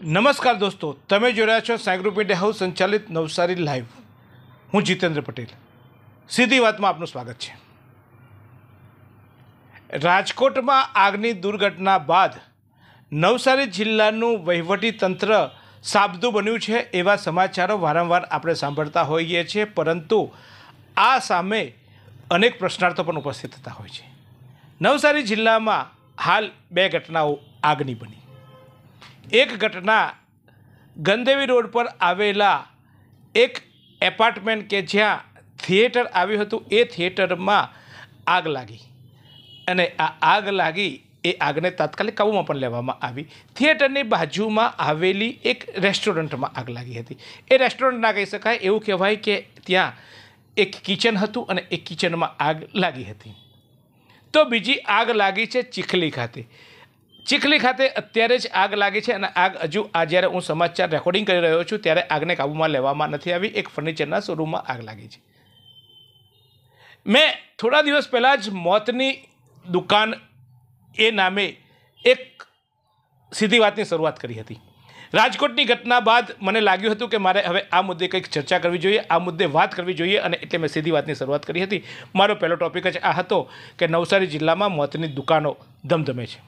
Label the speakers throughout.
Speaker 1: નમસ્કાર દોસ્તો, તમે જોઈ રહ્યા છો સાઈ ગ્રુપ મીડિયા હાઉસ સંચાલિત નવસારી લાઈવ। હું જીતેન્દ્ર પટેલ। સીધી વાતમાં આપનું સ્વાગત છે। રાજકોટમાં આગની દુર્ઘટના બાદ નવસારી જિલ્લાનું વહીવટી તંત્ર સાબદું બન્યું છે એવા સમાચારો વારંવાર આપણે સાંભળતા હોઈએ છીએ, પરંતુ આ સામે અનેક પ્રશ્નાર્થો પણ ઉપસ્થિત થતા હોય છે। નવસારી જિલ્લામાં હાલ બે ઘટનાઓ આગની બની। એક ઘટના ગંદેવી રોડ પર આવેલા એક એપાર્ટમેન્ટ કે જ્યાં થિયેટર આવ્યું હતું, એ થિયેટરમાં આગ લાગી અને આ આગ લાગી એ આગને તાત્કાલિક કાબૂમાં પણ લેવામાં આવી। થિયેટરની બાજુમાં આવેલી એક રેસ્ટોરન્ટમાં આગ લાગી હતી। એ રેસ્ટોરન્ટ ના કહી શકાય, એવું કહેવાય કે ત્યાં એક કિચન હતું અને એ કિચનમાં આગ લાગી હતી। તો બીજી આગ લાગી છે ચીખલી ખાતે। ચીખલી ખાતે અત્યારે જ આગ લાગી છે અને આગ હજુ જ્યારે હું સમાચાર રેકોર્ડિંગ કરી રહ્યો છું ત્યારે આગને કાબૂમાં લેવામાં નથી આવી। એક ફર્નિચરના શોરૂમમાં આગ લાગી છે। મેં થોડા દિવસ પહેલાં જ મોતની દુકાન એ નામે એક સીધી વાતની શરૂઆત કરી હતી। રાજકોટની ઘટના બાદ મને લાગ્યું હતું કે મારે હવે આ મુદ્દે કંઈક ચર્ચા કરવી જોઈએ, આ મુદ્દે વાત કરવી જોઈએ, અને એટલે મેં સીધી વાતની શરૂઆત કરી હતી। મારો પહેલો ટોપિક જ આ હતો કે નવસારી જિલ્લામાં મોતની દુકાનો ધમધમે છે।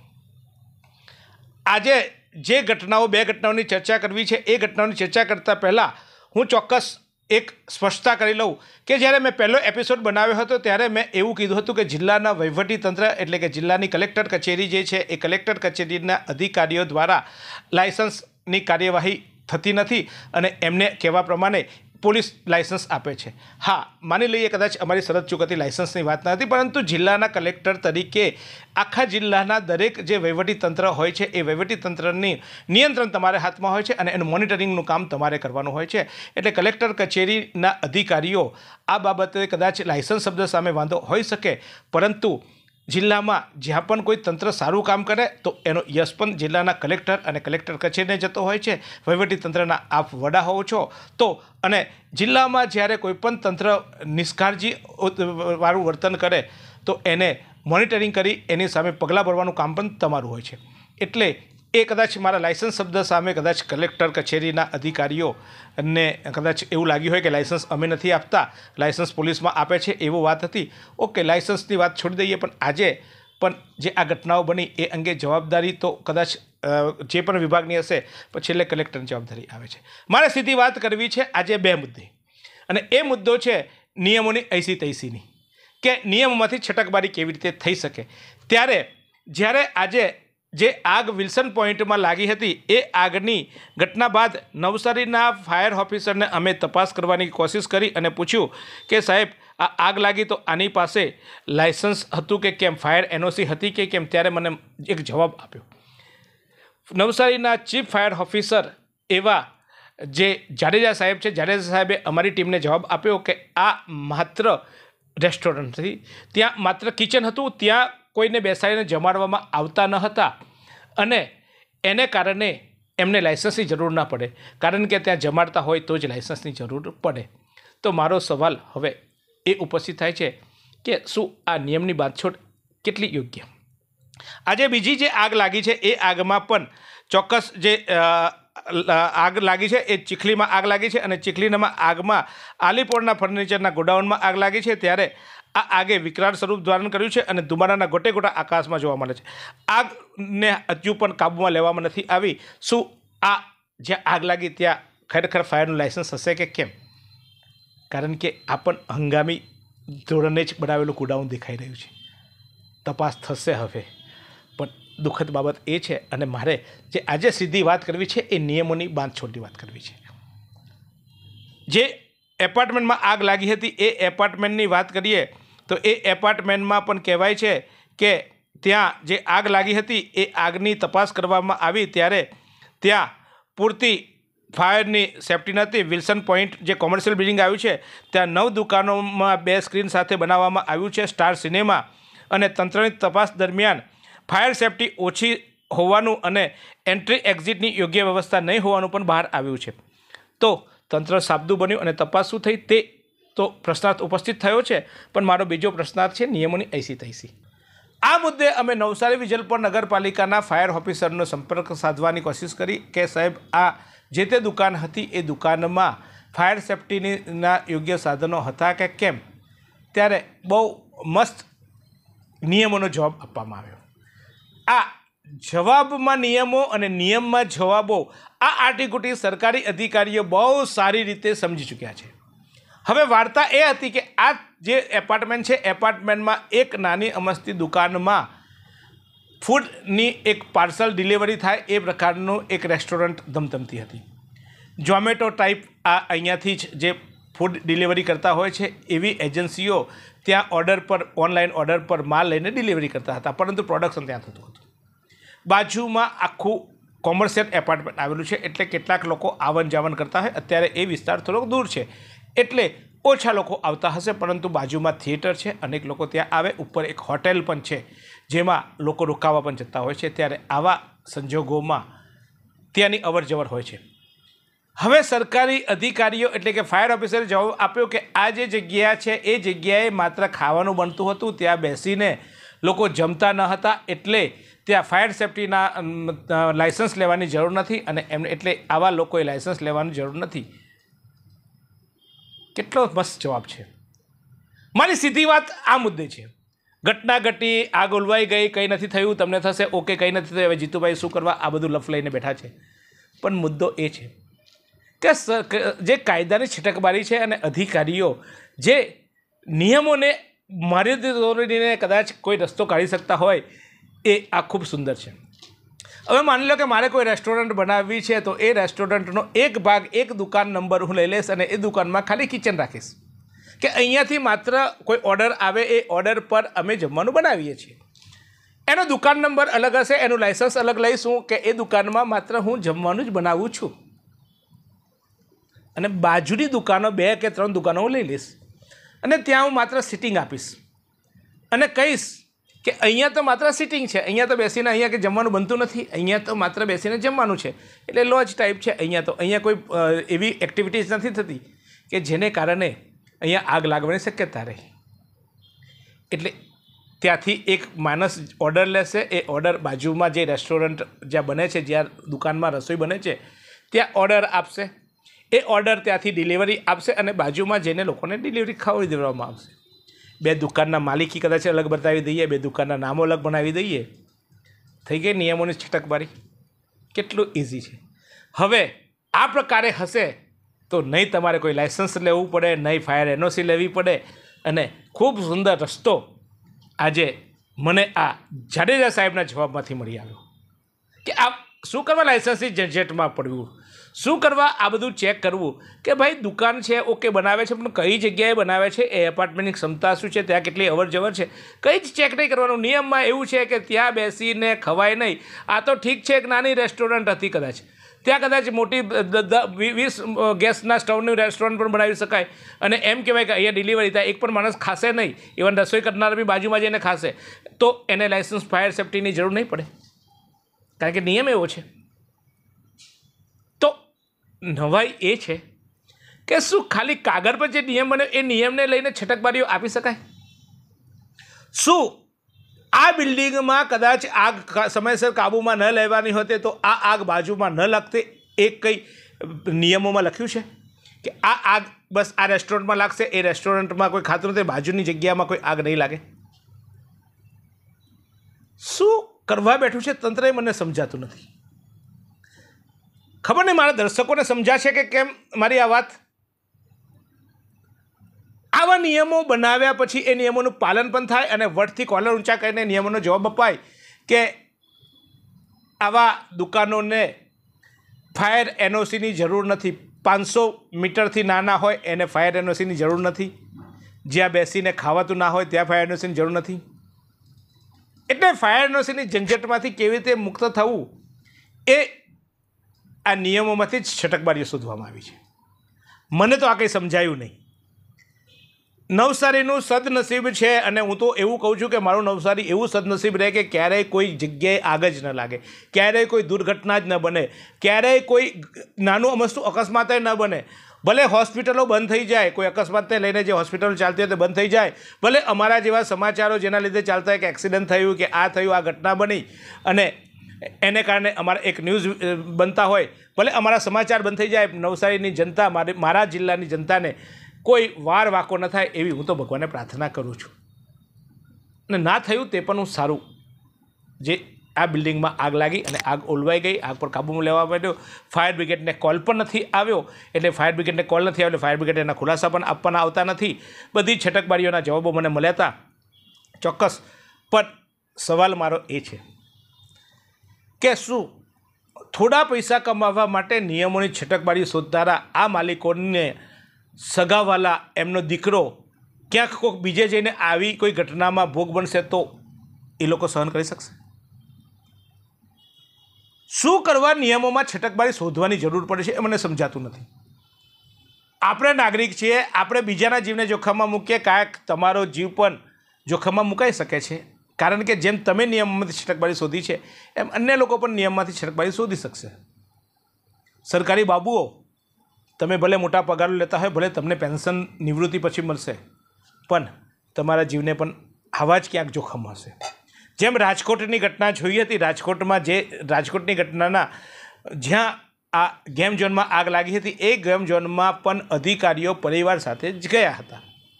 Speaker 1: આજે જે ઘટનાઓ, બે ઘટનાઓની ચર્ચા કરવી છે, એ ઘટનાઓની ચર્ચા કરતાં પહેલાં હું ચોક્કસ એક સ્પષ્ટતા કરી લઉં કે જ્યારે મેં પહેલો એપિસોડ બનાવ્યો હતો ત્યારે મેં એવું કીધું હતું કે જિલ્લાના વહીવટીતંત્ર એટલે કે જિલ્લાની કલેક્ટર કચેરી જે છે એ કલેક્ટર કચેરીના અધિકારીઓ દ્વારા લાયસન્સની કાર્યવાહી થતી નથી અને એમને કહેવા પ્રમાણે પોલીસ લાયસન્સ આપે છે। હા, માની લઈએ કદાચ અમારી શરત ચૂકતી લાયસન્સની વાત નથી, પરંતુ જિલ્લાના કલેક્ટર તરીકે આખા જિલ્લાના દરેક જે વહીવટીતંત્ર હોય છે એ વહીવટીતંત્રની નિયંત્રણ તમારે હાથમાં હોય છે અને એનું મોનિટરિંગનું કામ તમારે કરવાનું હોય છે। એટલે કલેક્ટર કચેરીના અધિકારીઓ આ બાબતે કદાચ લાયસન્સ શબ્દ સામે વાંધો હોઈ શકે, પરંતુ જિલ્લામાં જ્યાં પણ કોઈ તંત્ર સારું કામ કરે તો એનો યશ પણ જિલ્લાના કલેક્ટર અને કલેક્ટર કચેરીને જતો હોય છે। વહીવટીતંત્રના આપ વડા હોવ છો તો, અને જિલ્લામાં જ્યારે કોઈ પણ તંત્ર નિષ્કાળજી વાળું વર્તન કરે તો એને મોનિટરિંગ કરી એની સામે પગલાં ભરવાનું કામ પણ તમારું હોય છે। એટલે એ કદાચ મારા લાયસન્સ શબ્દ સામે કદાચ કલેક્ટર કચેરીના અધિકારીઓને કદાચ એવું લાગ્યું હોય કે લાયસન્સ અમે નથી આપતા, લાયસન્સ પોલીસમાં આપે છે, એવું વાત હતી। ઓકે, લાયસન્સની વાત છોડી દઈએ, પણ આજે પણ જે આ ઘટનાઓ બની એ અંગે જવાબદારી તો કદાચ જે પણ વિભાગની હશે પણ છેલ્લે કલેક્ટરની જવાબદારી આવે છે। મારે સીધી વાત કરવી છે આજે બે મુદ્દે, અને એ મુદ્દો છે નિયમોની ऐसी तैसीની, કે નિયમોમાંથી છટકબારી કેવી રીતે થઈ શકે। જ્યારે આજે જે આગ વિલ્સન પોઈન્ટમાં લાગી હતી એ આગની ઘટના બાદ નવસારીના ફાયર ઓફિસરને અમે તપાસ કરવાની કોશિશ કરી અને પૂછ્યું કે સાહેબ, આ આગ લાગી તો આની પાસે લાયસન્સ હતું કે કેમ, ફાયર એનઓસી હતી કે કેમ? ત્યારે મને એક જવાબ આપ્યો નવસારીના ચીફ ફાયર ઓફિસર એવા જે જાડેજા સાહેબ છે, જાડેજા સાહેબે અમારી ટીમને જવાબ આપ્યો કે આ માત્ર રેસ્ટોરન્ટ હતી, ત્યાં માત્ર કિચન હતું, ત્યાં કોઈને બેસાડીને જમાડવામાં આવતા ન હતા અને એને કારણે એમને લાયસન્સની જરૂર ના પડે, કારણ કે ત્યાં જમાડતા હોય તો જ લાયસન્સની જરૂર પડે। તો મારો સવાલ હવે એ ઉપસ્થિત થાય છે કે શું આ નિયમની બાંધછોડ કેટલી યોગ્ય? આજે બીજી જે આગ લાગી છે એ આગમાં પણ ચોક્કસ જે આગ લાગી છે એ ચીખલીમાં આગ લાગી છે, અને ચીખલીમાં આગમાં આલીપોરના ફર્નિચરના ગોડાઉનમાં આગ લાગી છે। ત્યારે આ આગે વિકરાળ સ્વરૂપ ધારણ કર્યું છે અને ધુમાડાના ગોટે ગોટા આકાશમાં જોવા મળે છે। આગને હજુ પણ કાબૂમાં લેવામાં નથી આવી। શું આ જ્યાં આગ લાગી ત્યાં ખરેખર ફાયરનું લાયસન્સ હશે કે કેમ? કારણ કે આ પણ હંગામી ધોરણે જ બનાવેલું ગોડાઉન દેખાઈ રહ્યું છે। તપાસ થશે હવે, પણ દુઃખદ બાબત એ છે, અને મારે જે આજે સીધી વાત કરવી છે એ નિયમોની બાંધછોડની વાત કરવી છે। જે એપાર્ટમેન્ટમાં આગ લાગી હતી એ એપાર્ટમેન્ટની વાત કરીએ તો એ એપાર્ટમેન્ટમાં પણ કહેવાય છે કે ત્યાં જે આગ લાગી હતી એ આગની તપાસ કરવામાં આવી ત્યારે ત્યાં પૂરતી ફાયરની સેફ્ટી નહોતી। વિલ્સન પોઈન્ટ જે કોમર્શિયલ બિલ્ડિંગ આવ્યું છે ત્યાં 9 દુકાનોમાં 2 સ્ક્રીન સાથે બનાવવામાં આવ્યું છે સ્ટાર સિનેમા, અને તંત્રની તપાસ દરમિયાન ફાયર સેફ્ટી ઓછી હોવાનું અને એન્ટ્રી એક્ઝિટની યોગ્ય વ્યવસ્થા નહીં હોવાનું પણ બહાર આવ્યું છે। તો તંત્ર સાબદું બન્યું અને તપાસ શું થઈ તે તો પ્રશ્નાર્થ ઉપસ્થિત થયો છે, પણ મારો બીજો પ્રશ્નાર્થ છે નિયમોની ऐसी तैसी। આ મુદ્દે અમે નવસારી વિજલપોર નગરપાલિકાના ફાયર ઓફિસરનો સંપર્ક સાધવાની કોશિશ કરી કે સાહેબ આ જે તે દુકાન હતી એ દુકાનમાં ફાયર સેફ્ટીના યોગ્ય સાધનો હતા કે કેમ, ત્યારે બહુ મસ્ત નિયમોનો જવાબ આપવામાં આવ્યો. આ જવાબમાં નિયમો અને નિયમમાં જવાબો આ આટીકુટી સરકારી અધિકારીઓ બહુ સારી રીતે સમજી ચૂક્યા છે. હવે વાર્તા એ હતી કે આ જે એપાર્ટમેન્ટ છે, એપાર્ટમેન્ટમાં એક નાની અમસ્તી દુકાનમાં ફૂડની એક પાર્સલ ડિલિવરી થાય એ પ્રકારનું એક રેસ્ટોરન્ટ ધમધમતી હતી. ઝોમેટો ટાઈપ આ અહીંયાથી જ જે ફૂડ ડિલિવરી કરતા હોય છે એવી એજન્સીઓ ત્યાં ઓર્ડર પર, ઓનલાઈન ઓર્ડર પર માલ લઈને ડિલિવરી કરતા હતા, પરંતુ પ્રોડક્શન ત્યાં થતું હતું. બાજુમાં આખું કોમર્શિયલ એપાર્ટમેન્ટ આવેલું છે, એટલે કેટલાક લોકો આવન જાવન કરતા હોય. અત્યારે એ વિસ્તાર થોડોક દૂર છે એટલે ઓછા લોકો આવતા હશે, પરંતુ બાજુમાં થિયેટર છે, અનેક લોકો ત્યાં આવે. ઉપર એક હોટેલ પણ છે જેમાં લોકો રોકાવા પણ જતા હોય છે. ત્યારે આવા સંજોગોમાં ત્યાંની અવર જવર હોય છે. હવે સરકારી અધિકારીઓ એટલે કે ફાયર ઓફિસરે જવાબ આપ્યો કે આ જે જગ્યા છે એ જગ્યાએ માત્ર ખાવાનું બનતું હતું, ત્યાં બેસીને લોકો જમતા ન હતા, એટલે ત્યાં ફાયર સેફ્ટીના લાઇસન્સ લેવાની જરૂર નથી અને એમને એટલે આવા લોકોએ લાઇસન્સ લેવાની જરૂર નથી. કેટલો મસ્ત જવાબ છે. મારી સીધી વાત આ મુદ્દે છે. ઘટના ઘટી, આગ ઓલવાઈ ગઈ, કંઈ નથી થયું, તમને થશે ઓકે કંઈ નથી થયું, હવે જીતુભાઈ શું કરવા, આ બધું લફ લઈને બેઠા છે. પણ મુદ્દો એ છે કે જે કાયદાની છટકબારી છે અને અધિકારીઓ જે નિયમોને મર્યાદિત દોરીને કદાચ કોઈ રસ્તો કાઢી શકતા હોય એ આ ખૂબ સુંદર છે. હવે માની લો કે મારે કોઈ રેસ્ટોરન્ટ બનાવવી છે, તો એ રેસ્ટોરન્ટનો એક ભાગ, એક દુકાન નંબર હું લઈ લઈશ અને એ દુકાનમાં ખાલી કિચન રાખીશ કે અહીંયાથી માત્ર કોઈ ઓર્ડર આવે એ ઓર્ડર પર અમે જમવાનું બનાવીએ છીએ. એનો દુકાન નંબર અલગ હશે, એનું લાઇસન્સ અલગ લઈશું કે એ દુકાનમાં માત્ર હું જમવાનું જ બનાવું છું. અને બાજુની દુકાનો 2 કે 3 દુકાનો હું લઈ લઈશ અને ત્યાં હું માત્ર સિટિંગ આપીશ અને કહીશ કે અહીંયા તો માત્ર સિટિંગ છે, અહીંયા તો બેસીને અહીંયા કે જમવાનું બનતું નથી, અહીંયા તો માત્ર બેસીને જમવાનું છે, એટલે લોજ ટાઈપ છે. અહીંયા કોઈ એવી એક્ટિવિટીઝ નથી થતી કે જેને કારણે અહીંયા આગ લાગવાની શક્યતા રહે. એટલે ત્યાંથી એક માણસ ઓર્ડર લેશે, એ ઓર્ડર બાજુમાં જે રેસ્ટોરન્ટ જ્યાં બને છે, જ્યાં દુકાનમાં રસોઈ બને છે ત્યાં ઓર્ડર આપશે, એ ઓર્ડર ત્યાંથી ડિલિવરી આપશે અને બાજુમાં જઈને લોકોને ડિલિવરી ખવડાવી દેવામાં આવશે. 2 દુકાનના માલિકી કદાચ અલગ બતાવી દઈએ, 2 દુકાનના નામો અલગ બનાવી દઈએ, થઈ ગઈ નિયમોની છટકબારી. કેટલું ઇઝી છે. હવે આ પ્રકારે હશે તો નહીં તમારે કોઈ લાઇસન્સ લેવું પડે, નહીં ફાયર એનઓસી લેવી પડે અને ખૂબ સુંદર રસ્તો આજે મને આ જાડેજા સાહેબના જવાબમાંથી મળી આવ્યો કે આ શું કરવા લાઇસન્સની ઝંઝટમાં પડવું, શું કરવા આ બધું ચેક કરવું કે ભાઈ દુકાન છે ઓકે બનાવે છે, પણ કઈ જગ્યાએ બનાવે છે, એ એપાર્ટમેન્ટની ક્ષમતા શું છે, ત્યાં કેટલી અવર જવર છે, કંઈ જ ચેક નહીં કરવાનું. નિયમમાં એવું છે કે ત્યાં બેસીને ખવાય નહીં. આ તો ઠીક છે, એક નાની રેસ્ટોરન્ટ હતી, કદાચ ત્યાં કદાચ મોટી 20 ગેસના સ્ટવનું રેસ્ટોરન્ટ પણ બનાવી શકાય અને એમ કહેવાય કે અહીંયા ડિલિવરી થાય, એક પણ માણસ ખાશે નહીં, ઇવન રસોઈ કરનાર બી બાજુમાં જઈને ખાશે, તો એને લાઇસન્સ ફાયર સેફ્ટીની જરૂર નહીં પડે, કારણ કે નિયમ એવો છે. તો નવાઈ એ છે કે શું ખાલી કાગળ પર જે નિયમ બને એ નિયમને લઈને છટકબારીઓ આપી શકાય? શું આ બિલ્ડિંગમાં કદાચ આગ સમયસર કાબૂમાં ન લેવાની હોતે તો આ આગ બાજુમાં ન લાગતે? એ કંઈ નિયમોમાં લખ્યું છે કે આ આગ બસ આ રેસ્ટોરન્ટમાં લાગશે, એ રેસ્ટોરન્ટમાં કોઈ ખાતું નથી, બાજુની જગ્યામાં કોઈ આગ નહીં લાગે? શું કરવા બેઠું છે તંત્ર એ મને સમજાતું નથી. ખબર નહીં મારા દર્શકોને સમજાશે કે કેમ મારી આ વાત. આવા નિયમો બનાવ્યા પછી એ નિયમોનું પાલન પણ થાય અને વટથી કોલર ઊંચા કરીને નિયમોનો જવાબ અપાય કે આવા દુકાનોને ફાયર એનઓસીની જરૂર નથી, 500 મીટરથી નાના હોય એને ફાયર એનઓસીની જરૂર નથી, જ્યાં બેસીને ખાવાતું ના હોય ત્યાં ફાયર એનઓસીની જરૂર નથી. એટલે ફાયર એનઓસીની ઝંઝટમાંથી કેવી રીતે મુક્ત થવું એ આ નિયમોમાંથી જ છટકબારીઓ શોધવામાં આવી છે. મને તો આ કંઈ સમજાયું નહીં. નવસારીનું સદનસીબ છે અને હું તો એવું કહું છું કે મારું નવસારી એવું સદનસીબ રહે કે ક્યારેય કોઈ જગ્યાએ આગ જ ન લાગે, ક્યારેય કોઈ દુર્ઘટના જ ન બને, ક્યારેય કોઈ નાનું અમસ્તું અકસ્માત ન બને. ભલે હોસ્પિટલો બંધ થઈ જાય, કોઈ અકસ્માતને લઈને જે હોસ્પિટલો ચાલતી હોય તે બંધ થઈ જાય, ભલે અમારા જેવા સમાચારો જેના લીધે ચાલતા હોય કે એક્સિડન્ટ થયું કે આ થયું, આ ઘટના બની અને એને કારણે અમારા એક ન્યૂઝ બનતા હોય, ભલે અમારા સમાચાર બંધ થઈ જાય, નવસારીની જનતા, મારા જિલ્લાની જનતાને કોઈ વાર વાંકો ન થાય એવી હું તો ભગવાનને પ્રાર્થના કરું છું. અને ના થયું તે પણ હું સારું, જે આ બિલ્ડિંગમાં આગ લાગી અને આગ ઓલવાઈ ગઈ, આગ પર કાબૂમાં લેવા માંડ્યો. ફાયર બ્રિગેડને કોલ પણ નથી આવ્યો, એટલે ફાયર બ્રિગેડને કોલ નથી આવ્યો એટલે ફાયર બ્રિગેડ એના ખુલાસા પણ આપવાના આવતા નથી. બધી છટકબારીઓના જવાબો મને મળ્યા હતા ચોક્કસ. પણ સવાલ મારો એ છે કે શું થોડા પૈસા કમાવા માટે નિયમોની છટકબારી શોધનારા આ માલિકોને સગાવાલા, એમનો દીકરો ક્યાંક કોઈક બીજે જઈને આવી કોઈ ઘટનામાં ભોગ બનશે તો એ લોકો સહન કરી શકશે? શું કરવા નિયમોમાં છટકબારી શોધવાની જરૂર પડે છે એ મને સમજાતું નથી. આપણે નાગરિક છીએ, આપણે બીજાના જીવને જોખમમાં મૂકીએ, કાંઈક તમારો જીવ પણ જોખમમાં મુકાઈ શકે છે. કારણ કે જેમ તમે નિયમમાંથી છટકબારી શોધી છે એમ અન્ય લોકો પણ નિયમમાંથી છટકબારી શોધી શકશે. સરકારી બાબુઓ, તમે ભલે મોટા પગારો લેતા હોય, ભલે તમને પેન્શન નિવૃત્તિ પછી મળશે, પણ તમારા જીવને પણ આવા જ ક્યાંક જોખમ હશે. જેમ રાજકોટની ઘટના જોઈ હતી, રાજકોટની ઘટનાના જ્યાં આ ગેમ ઝોનમાં આગ લાગી હતી, એ ગેમ ઝોનમાં પણ અધિકારીઓ પરિવાર સાથે જ ગયા હતા.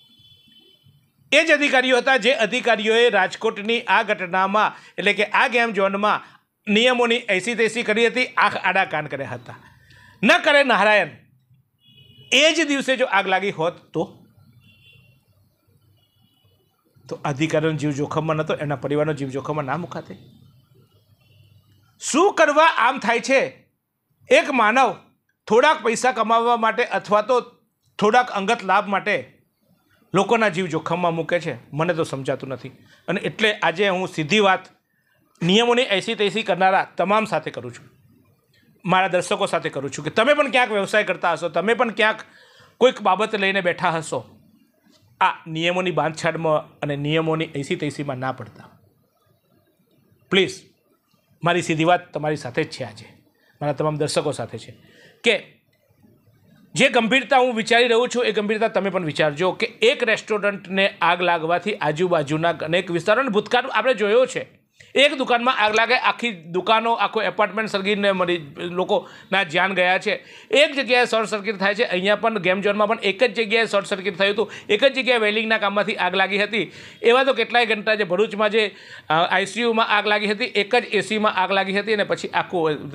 Speaker 1: એ જ અધિકારીઓ હતા જે અધિકારીઓએ રાજકોટની આ ઘટનામાં, એટલે કે આ ગેમ ઝોનમાં નિયમોની એસી તેસી કરી હતી, આંખ આડા કાન કર્યા હતા. ન કરે નારાયણ, એ જ દિવસે જો આગ લાગી હોત તો અધિકારીનો જીવ જોખમમાં નહોતો, એના પરિવારનો જીવ જોખમમાં ના મુકાતે. શું કરવા આમ થાય છે? એક માનવ થોડાક પૈસા કમાવવા માટે અથવા તો થોડાક અંગત લાભ માટે લોકોના જીવ જોખમમાં મૂકે છે, મને તો સમજાતું નથી. અને એટલે આજે હું સીધી વાત નિયમોની એસી તેસી કરનારા તમામ સાથે કરું છું, મારા દર્શકો સાથે કરું છું કે તમે પણ ક્યાંક વ્યવસાય કરતા હશો, તમે પણ ક્યાંક કોઈક બાબત લઈને બેઠા હશો, આ નિયમોની બાંધછાડમાં અને નિયમોની એસી તેસીમાં ના પડતા. પ્લીઝ, મારી સીધી વાત તમારી સાથે જ છે, આજે મારા તમામ દર્શકો સાથે છે કે જે ગંભીરતા હું વિચારી રહ્યો છું એ ગંભીરતા તમે પણ વિચારજો કે એક રેસ્ટોરન્ટને આગ લાગવાથી આજુબાજુના અનેક વિસ્તારો, અને ભૂતકાળ આપણે જોયો છે, એક દુકાનમાં આગ લાગે, આખી દુકાનો, આખો એપાર્ટમેન્ટ સળગીને લોકોના જાન ગયા છે. એક જગ્યાએ શોર્ટ સર્કિટ થાય છે. અહીંયા પણ ગેમ ઝોનમાં પણ એક જ જગ્યાએ શોર્ટ સર્કિટ થયું હતું, એક જ જગ્યાએ વેલ્ડિંગના કામમાંથી આગ લાગી હતી. એવા તો કેટલાય ઘંટા છે. ભરૂચમાં જે આઈસીયુમાં આગ લાગી હતી, એક જ એસીમાં આગ લાગી હતી અને પછી આખું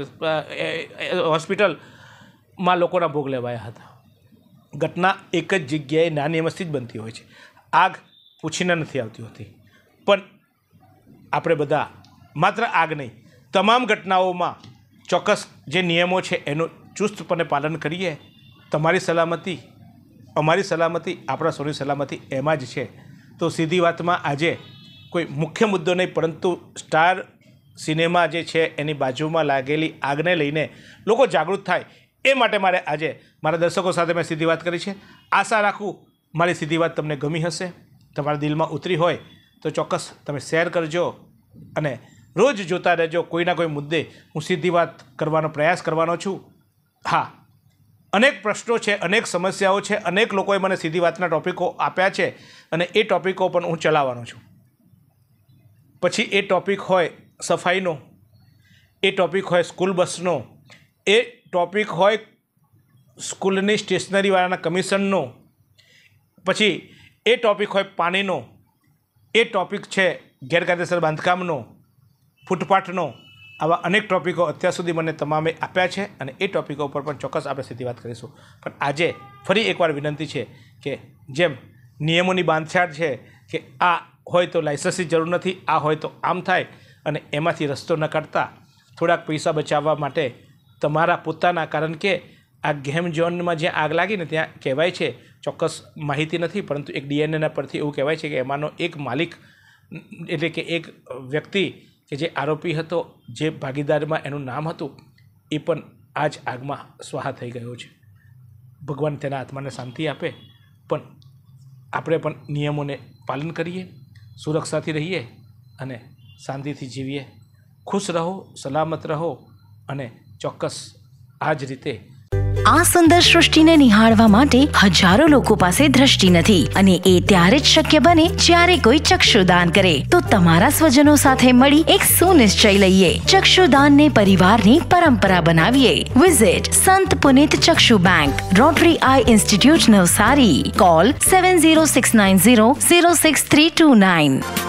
Speaker 1: હોસ્પિટલમાં લોકોના ભોગ લેવાયા હતા. ઘટના એક જ જગ્યાએ નાની અમસ્તી જ બનતી હોય છે, આગ પૂછીને નથી આવતી હોતી. પણ આપણે બધા માત્ર આગ નહીં, તમામ ઘટનાઓમાં ચોક્કસ જે નિયમો છે એનું ચુસ્તપણે પાલન કરીએ. તમારી સલામતી, અમારી સલામતી, આપણા સૌની સલામતી એમાં જ છે. તો સીધી વાતમાં આજે કોઈ મુખ્ય મુદ્દો નહીં, પરંતુ સ્ટાર સિનેમા જે છે એની બાજુમાં લાગેલી આગને લઈને લોકો જાગૃત થાય એ માટે મારે આજે મારા દર્શકો સાથે મેં સીધી વાત કરી છે. આશા રાખું મારી સીધી વાત તમને ગમી હશે, તમારા દિલમાં ઉતરી હોય તો ચોક્કસ તમે શેર કરજો અને રોજ જોતા રહેજો. કોઈના કોઈ મુદ્દે હું સીધી વાત કરવાનો પ્રયાસ કરવાનો છું. હા, અનેક પ્રશ્નો છે, અનેક સમસ્યાઓ છે, અનેક લોકોએ મને સીધી વાતના ટૉપિકો આપ્યા છે અને એ ટૉપિકો પણ હું ચલાવવાનો છું. પછી એ ટૉપિક હોય સફાઈનો, એ ટૉપિક હોય સ્કૂલ બસનો, એ ટૉપિક હોય સ્કૂલની સ્ટેશનરીવાળાના કમિશનનો, પછી એ ટૉપિક હોય પાણીનો, એ ટૉપિક છે ગેરકાયદેસર બાંધકામનો, ફૂટપાથનો. આવા અનેક ટૉપિકો અત્યાર સુધી મને તમામે આપ્યા છે અને એ ટૉપિકો ઉપર પણ ચોક્કસ આપણે સીધી વાત કરીશું. પણ આજે ફરી એકવાર વિનંતી છે કે જેમ નિયમોની બાંધછાડ છે કે આ હોય તો લાઇસન્સની જરૂર નથી, આ હોય તો આમ થાય, અને એમાંથી રસ્તો ન કાઢતા થોડાક પૈસા બચાવવા માટે તમારા પોતાના, કારણ કે આ ગેમ ઝોનમાં જ્યાં આગ લાગીને ત્યાં કહેવાય છે, ચોક્કસ માહિતી નથી પરંતુ એક ડીએનએના પરથી એવું કહેવાય છે કે એમાંનો એક માલિક, એટલે કે એક વ્યક્તિ કે જે આરોપી હતો, જે ભાગીદારમાં એનું નામ હતું, એ પણ આ જ આગમાં સ્વાહા થઈ ગયો છે. ભગવાન તેના આત્માને શાંતિ આપે. પણ આપણે પણ નિયમોને પાલન કરીએ, સુરક્ષાથી રહીએ અને શાંતિથી જીવીએ. ખુશ રહો, સલામત રહો અને ચોક્કસ આ જ રીતે
Speaker 2: આ સુંદર સૃષ્ટિને નિહાળવા માટે હજારો લોકો પાસે દ્રષ્ટિ નથી અને એ ત્યારે જ શક્ય બને જ્યારે કોઈ ચક્ષુદાન કરે. તો તમારા સ્વજનો સાથે મળી એક સુનિશ્ચય લઈએ. ચક્ષુદાનને પરિવારની પરંપરા બનાવીએ. વિઝિટ સંત પુનિત ચક્ષુ bank, rotary eye institute, Navsari. Call 7069006329.